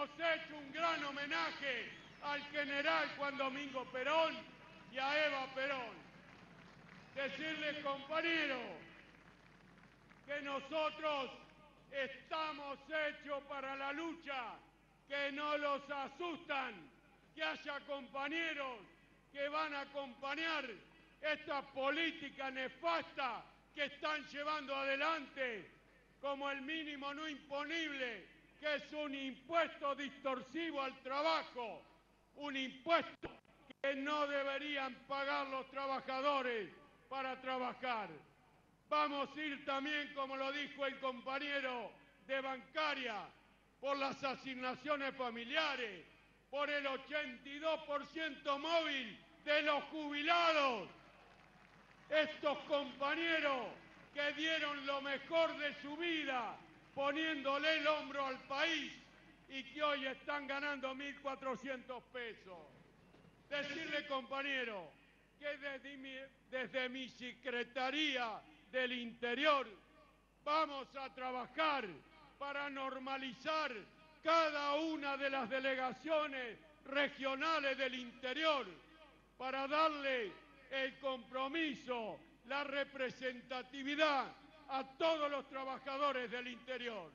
hemos hecho un gran homenaje al general Juan Domingo Perón y a Eva Perón. Decirles, compañeros, que nosotros estamos hechos para la lucha, que no los asustan, que haya compañeros que van a acompañar esta política nefasta que están llevando adelante, como el mínimo no imponible, que es un impuesto distorsivo al trabajo, un impuesto que no deberían pagar los trabajadores para trabajar. Vamos a ir también, como lo dijo el compañero de bancaria, por las asignaciones familiares, por el 82% móvil de los jubilados. Estos compañeros que dieron lo mejor de su vida poniéndole el hombro al país y que hoy están ganando 1.400 pesos. Decirle, compañero, que desde mi Secretaría del Interior vamos a trabajar para normalizar cada una de las delegaciones regionales del interior, para darle el compromiso, la representatividad a todos los trabajadores del interior.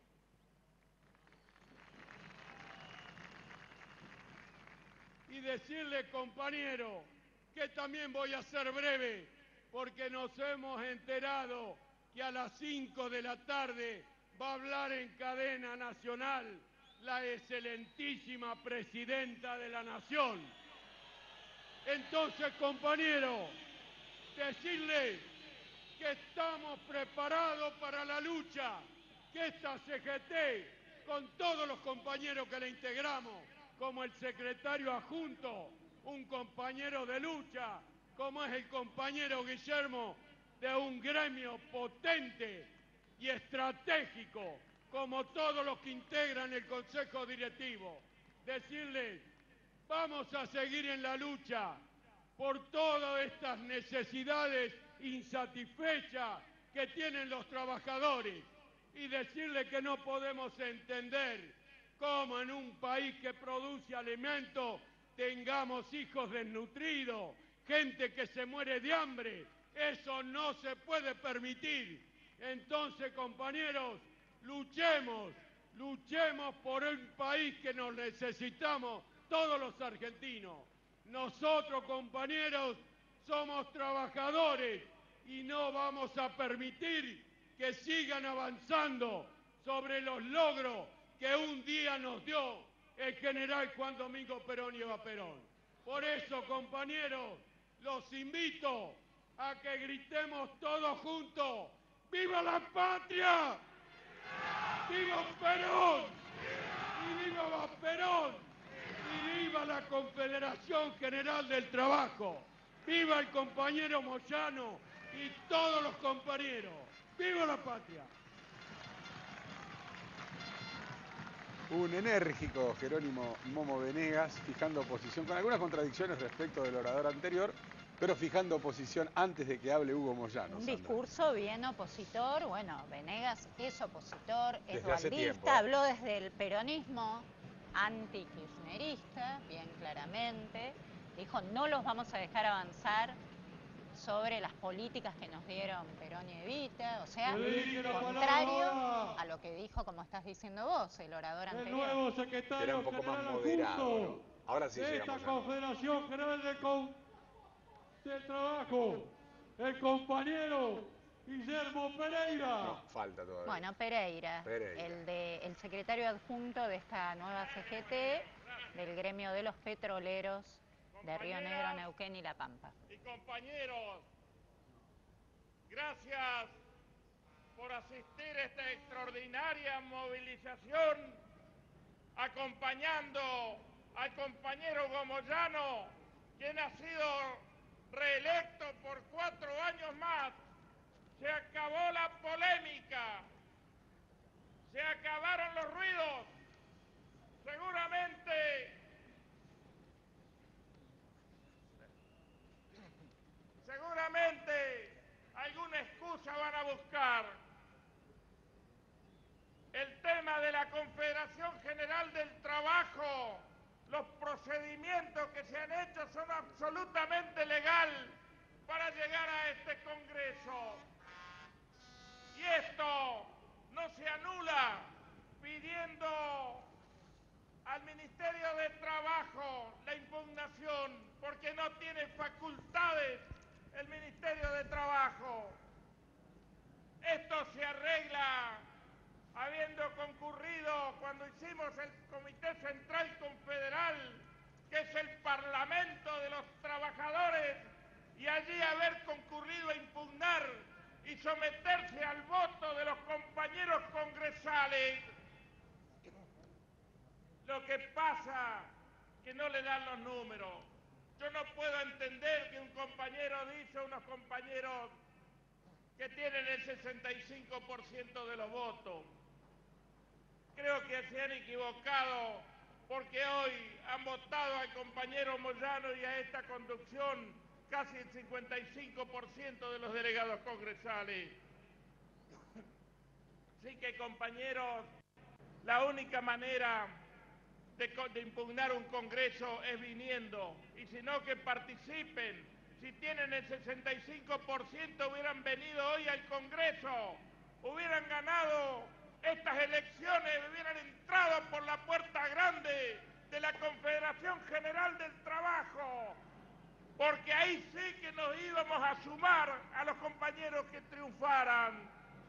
Y decirle, compañero, que también voy a ser breve, porque nos hemos enterado que a las 5 de la tarde va a hablar en cadena nacional la excelentísima Presidenta de la Nación. Entonces, compañero, decirle que estamos preparados para la lucha, que esta CGT, con todos los compañeros que la integramos, como el secretario adjunto, un compañero de lucha, como es el compañero Guillermo, de un gremio potente y estratégico, como todos los que integran el Consejo Directivo. Decirles, vamos a seguir en la lucha por todas estas necesidades insatisfechas que tienen los trabajadores y decirles que no podemos entender cómo en un país que produce alimentos tengamos hijos desnutridos, gente que se muere de hambre. Eso no se puede permitir. Entonces, compañeros, luchemos por un país que nos necesitamos todos los argentinos. Nosotros, compañeros, somos trabajadores y no vamos a permitir que sigan avanzando sobre los logros que un día nos dio el general Juan Domingo Perón y Eva Perón. Por eso, compañeros, los invito a que gritemos todos juntos: ¡viva la patria! ¡Viva Perón! ¡Y viva Perón! ¡Y viva la Confederación General del Trabajo! ¡Viva el compañero Moyano y todos los compañeros! ¡Viva la patria! Un enérgico Jerónimo Momo Venegas, fijando posición, con algunas contradicciones respecto del orador anterior, pero fijando posición antes de que hable Hugo Moyano. Un discurso bien opositor. Bueno, Venegas es opositor, es dualdista, habló desde el peronismo anti-kirchnerista, bien claramente. Dijo, no los vamos a dejar avanzar sobre las políticas que nos dieron Perón y Evita, o sea, contrario a lo que dijo, como estás diciendo vos, el orador anterior. El nuevo secretario era un poco más general moderado, ¿no? Ahora sí de esta Confederación General del Trabajo, el compañero Guillermo Pereira. No, falta todavía. Bueno, Pereira. El secretario adjunto de esta nueva CGT, del gremio de los petroleros de Río Negro, Neuquén y La Pampa. Y compañeros, gracias por asistir a esta extraordinaria movilización, acompañando al compañero Moyano, quien ha sido reelecto por 4 años más. Se acabó la polémica, se acabaron los ruidos. Seguramente alguna excusa van a buscar. El tema de la Confederación General del Trabajo se han hecho son absolutamente legal para llegar a este Congreso. Y esto no se anula pidiendo al Ministerio de Trabajo la impugnación, porque no tiene facultades el Ministerio de Trabajo. Esto se arregla habiendo concurrido cuando hicimos el Comité Central Confederal, que es el Parlamento de los Trabajadores, y allí haber concurrido a impugnar y someterse al voto de los compañeros congresales. Lo que pasa que no le dan los números. Yo no puedo entender que un compañero dice, unos compañeros que tienen el 65% de los votos. Creo que se han equivocado porque hoy han votado al compañero Moyano y a esta conducción casi el 55% de los delegados congresales. Así que, compañeros, la única manera de impugnar un Congreso es viniendo, y si no, que participen. Si tienen el 65% hubieran venido hoy al Congreso, hubieran ganado estas elecciones, hubieran entrado por la puerta grande de la Confederación General del Trabajo, porque ahí sí que nos íbamos a sumar a los compañeros que triunfaran.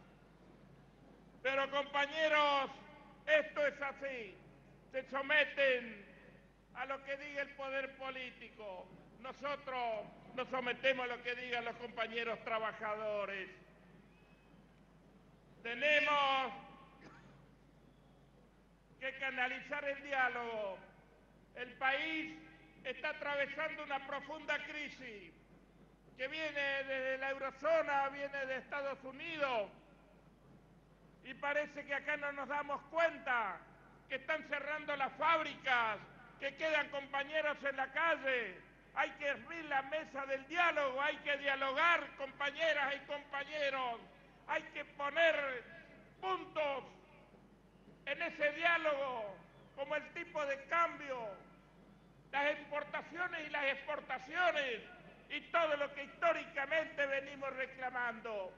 Pero, compañeros, esto es así. Se someten a lo que diga el poder político. Nosotros nos sometemos a lo que digan los compañeros trabajadores. Tenemos que canalizar el diálogo. El país está atravesando una profunda crisis que viene desde la eurozona, viene de Estados Unidos, y parece que acá no nos damos cuenta que están cerrando las fábricas, que quedan compañeros en la calle. Hay que abrir la mesa del diálogo, hay que dialogar, compañeras y compañeros. Hay que poner puntos en ese diálogo, como el tipo de cambio, las importaciones y las exportaciones, y todo lo que históricamente venimos reclamando.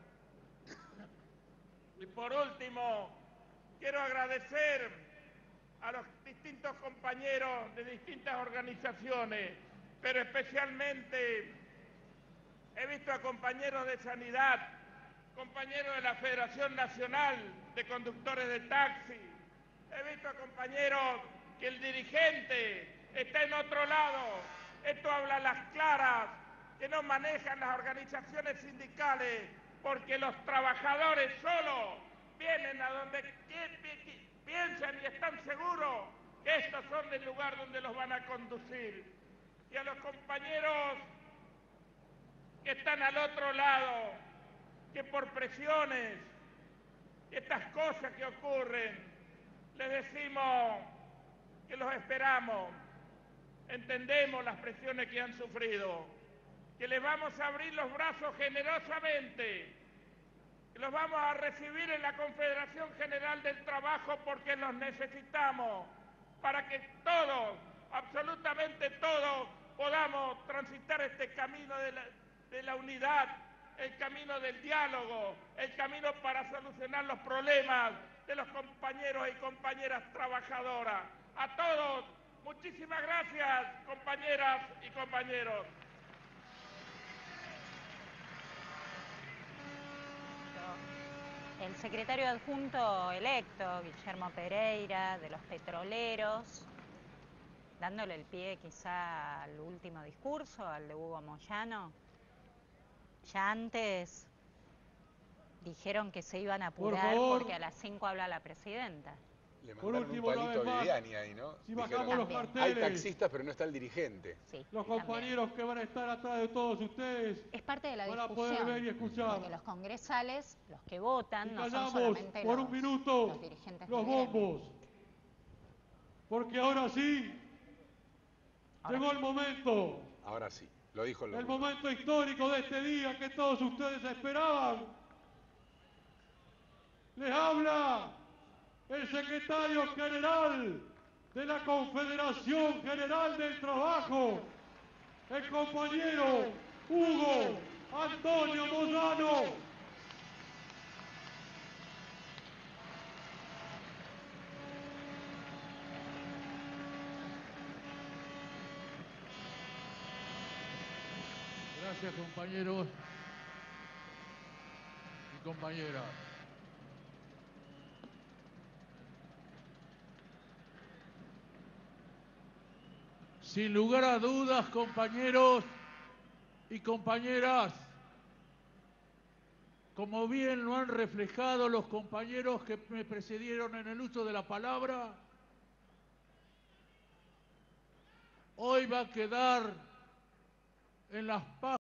Y por último, quiero agradecer a los distintos compañeros de distintas organizaciones, pero especialmente he visto a compañeros de Sanidad, compañeros de la Federación Nacional de Conductores de Taxi, he visto a compañeros que el dirigente está en otro lado. Esto habla a las claras, que no manejan las organizaciones sindicales, porque los trabajadores solo vienen a donde piensan y están seguros que estos son el lugar donde los van a conducir. Y a los compañeros que están al otro lado, que por presiones, estas cosas que ocurren, les decimos que los esperamos, entendemos las presiones que han sufrido, que les vamos a abrir los brazos generosamente, que los vamos a recibir en la Confederación General del Trabajo, porque los necesitamos para que todos, absolutamente todos, podamos transitar este camino de la unidad, el camino del diálogo, el camino para solucionar los problemas de los compañeros y compañeras trabajadoras. A todos, muchísimas gracias, compañeras y compañeros. El secretario adjunto electo, Guillermo Pereira, de los petroleros, dándole el pie quizá al último discurso, al de Hugo Moyano. Ya antes dijeron que se iban a apurar porque a las 5 habla la presidenta. Le mandaron Por último, un palito una a vez Viviani ahí, ¿no? Si Dijeron, bajamos los También. carteles, hay taxistas, pero no está el dirigente. Sí, los también. compañeros que van a estar atrás de todos ustedes Es parte de la van a discusión, poder ver y escuchar. porque los congresales, los que votan, Y no son callamos solamente por los, un minuto los dirigentes los del gremio. bombos. Porque ahora sí, Ahora llegó sí. el momento. Ahora sí, lo dijo el El locutor. momento histórico de este día que todos ustedes esperaban. Les habla el secretario general de la Confederación General del Trabajo, el compañero Hugo Antonio Moyano. Gracias, compañeros y compañeras. Sin lugar a dudas, compañeros y compañeras, como bien lo han reflejado los compañeros que me precedieron en el uso de la palabra, hoy va a quedar en las páginas